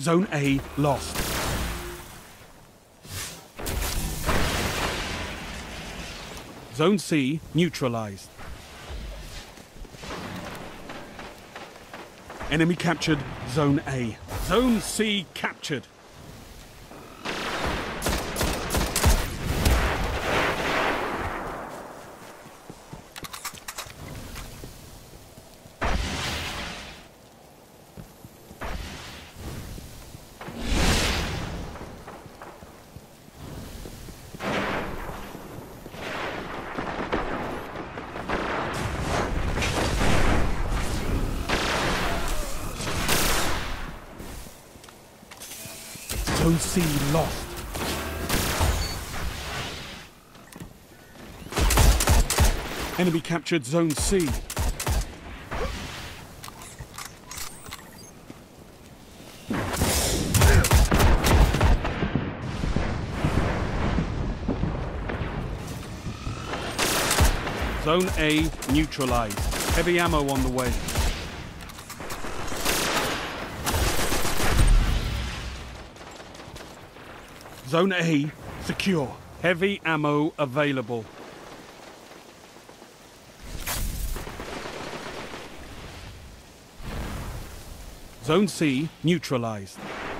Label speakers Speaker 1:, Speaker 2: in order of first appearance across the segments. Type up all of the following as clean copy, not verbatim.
Speaker 1: Zone A lost. Zone C neutralized. Enemy captured Zone A. Zone C captured. Zone C lost. Enemy captured Zone C. Zone A neutralized. Heavy ammo on the way. Zone A secure. Heavy ammo available. Zone C neutralized.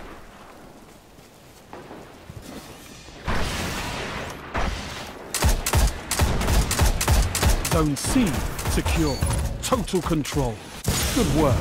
Speaker 1: Zone C secure. Total control. Good work.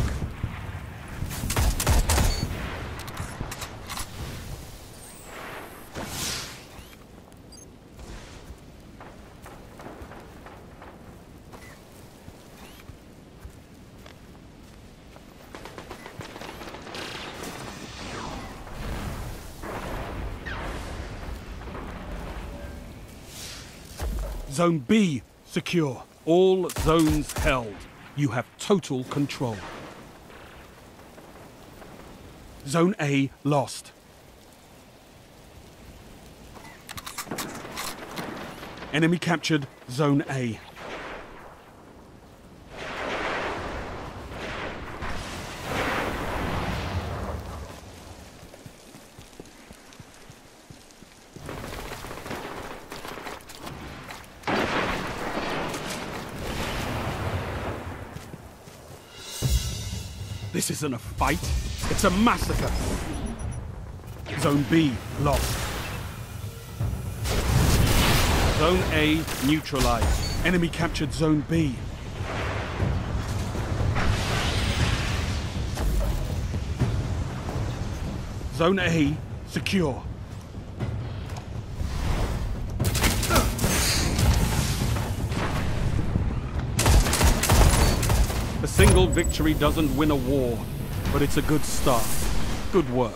Speaker 1: Zone B secure. All zones held. You have total control. Zone A lost. Enemy captured Zone A. This isn't a fight, it's a massacre. Zone B lost. Zone A neutralized. Enemy captured Zone B. Zone A secure. A single victory doesn't win a war, but it's a good start. Good work.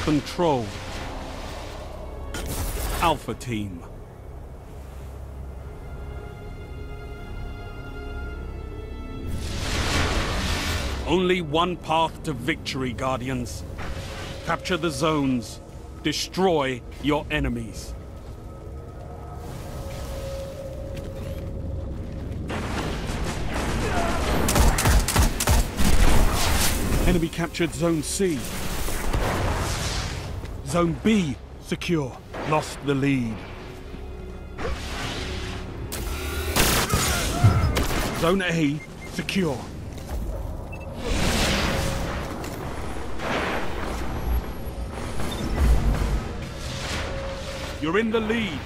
Speaker 1: control. Alpha Team. Only one path to victory, Guardians. Capture the zones. Destroy your enemies. Enemy captured Zone C. Zone B secure. Lost the lead. Zone A secure. You're in the lead.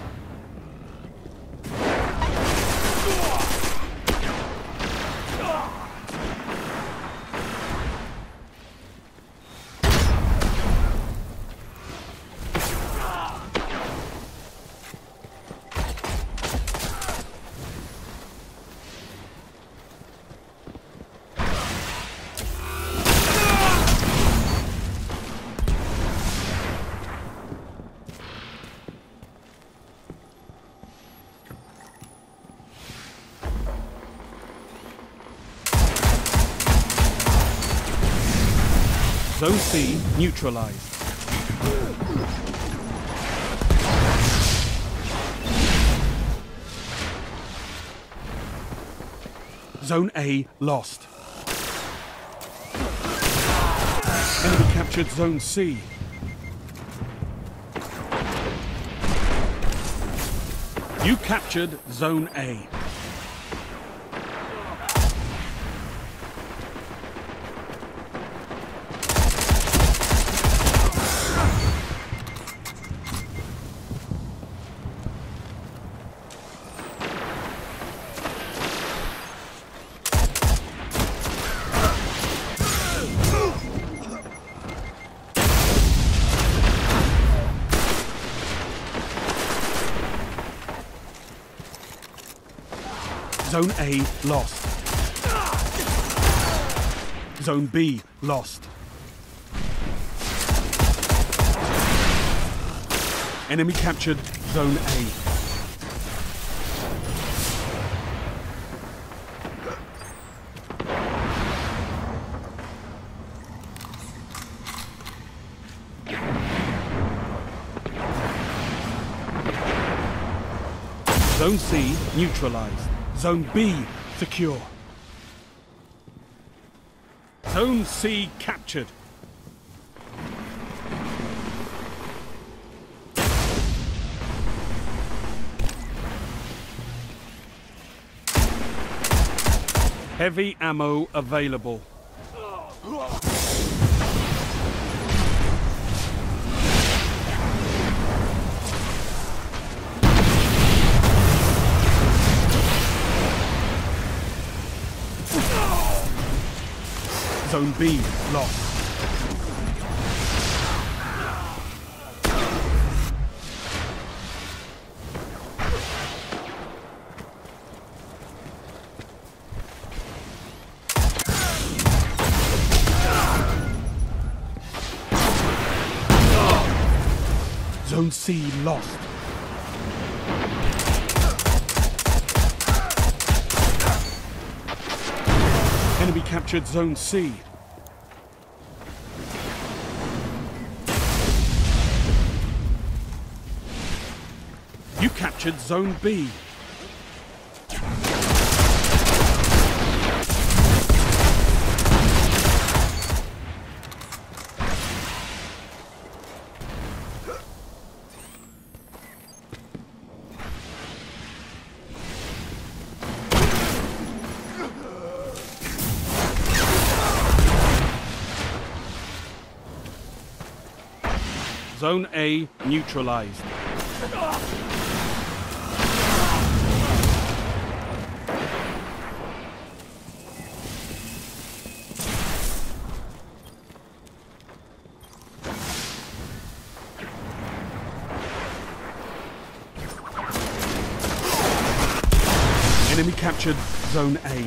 Speaker 1: Zone C neutralized. Zone A lost. Enemy captured Zone C. You captured Zone A. Zone A lost. Zone B lost. Enemy captured Zone A. Zone C neutralized. Zone B secure. Zone C captured. Heavy ammo available. Zone B lost. Zone C lost. Enemy captured Zone C. You captured Zone B. Zone A neutralized. Enemy captured Zone A.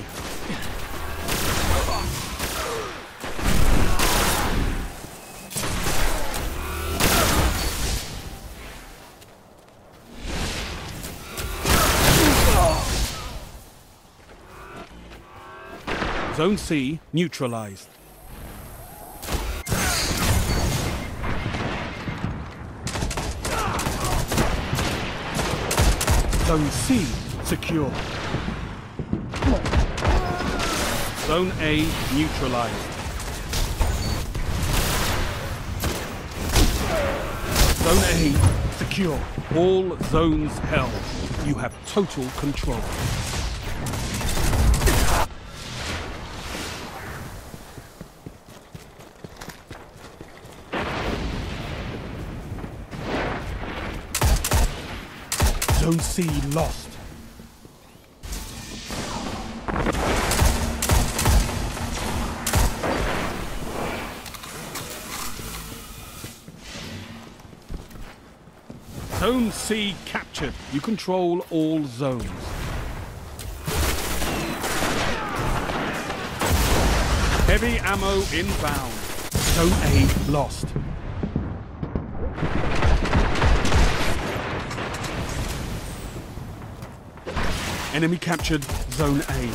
Speaker 1: Zone C neutralized. Zone C secure. Zone A neutralized. Zone A secure. All zones held. You have total control. Zone C lost. Zone C captured. You control all zones. Heavy ammo inbound. Zone A lost. Enemy captured Zone A.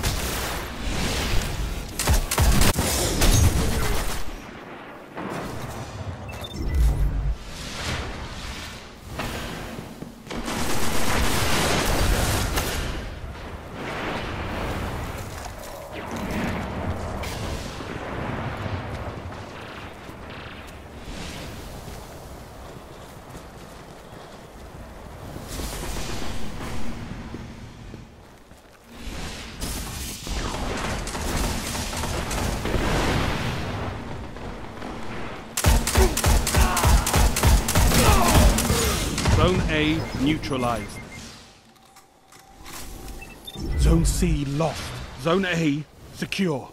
Speaker 1: Zone A neutralized. Zone C lost. Zone A secure.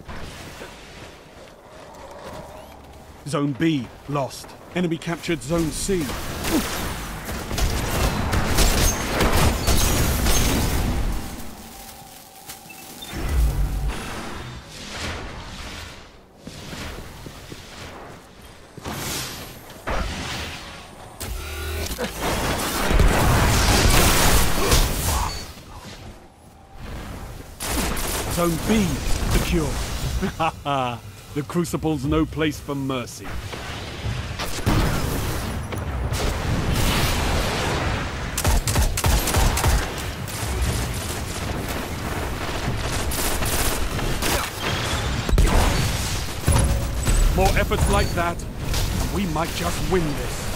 Speaker 1: Zone B lost. Enemy captured Zone C. Zone B secure. Haha, the Crucible's no place for mercy. More efforts like that, and we might just win this.